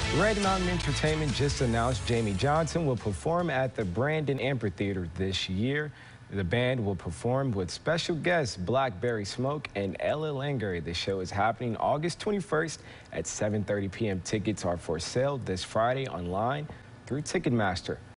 Red Mountain Entertainment just announced Jamey Johnson will perform at the Brandon Amphitheater this year. The band will perform with special guests Blackberry Smoke and Ella Langer. The show is happening August 21st at 7:30 p.m. Tickets are for sale this Friday online through Ticketmaster.